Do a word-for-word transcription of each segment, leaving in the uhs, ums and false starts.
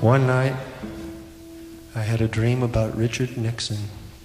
One night, I had a dream about Richard Nixon.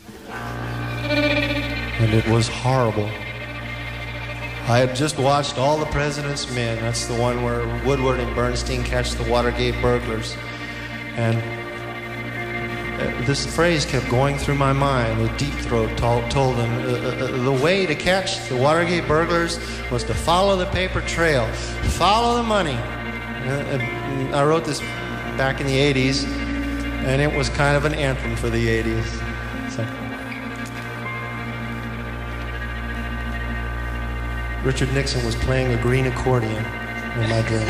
And it was horrible. I had just watched All the President's Men. That's the one where Woodward and Bernstein catch the Watergate burglars. And this phrase kept going through my mind. The Deep Throat told, told them uh, uh, the way to catch the Watergate burglars was to follow the paper trail, follow the money. Uh, I wrote this back in the eighties, and it was kind of an anthem for the eighties. So. Richard Nixon was playing a green accordion in my dream.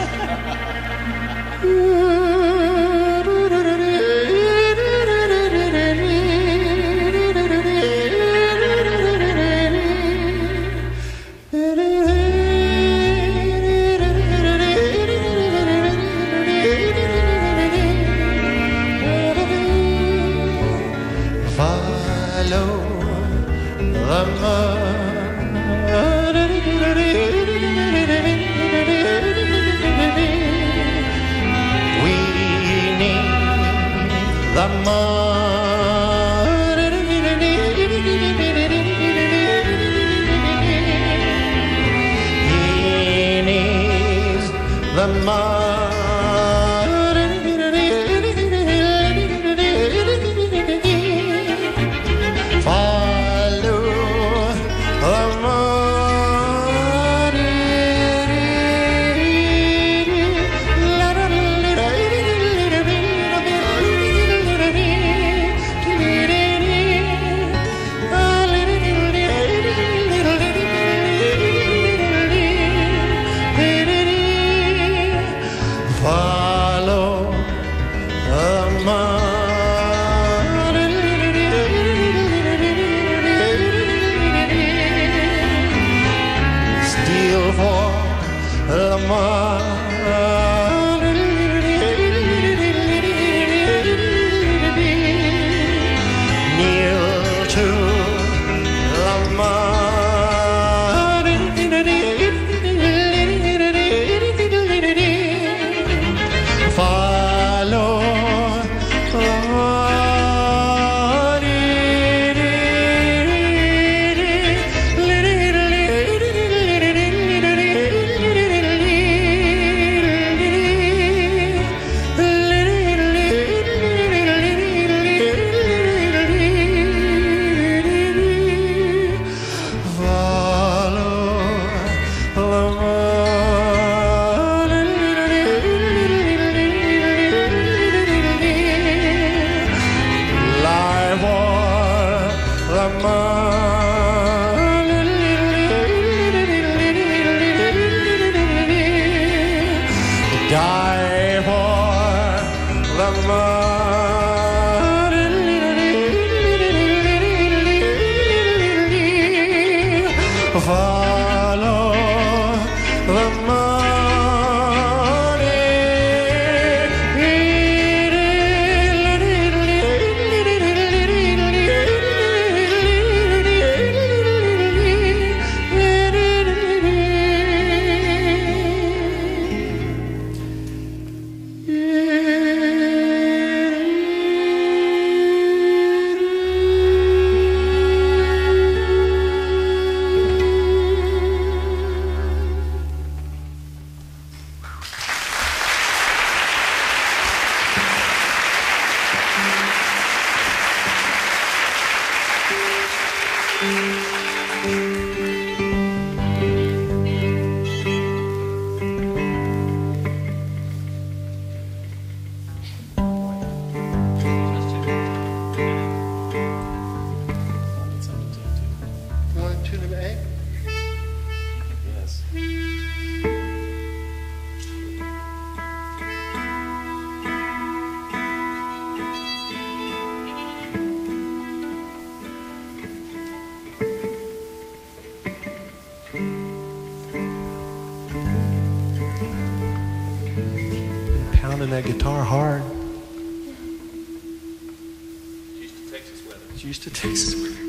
That guitar hard. She's to Texas weather. She's to Texas weather.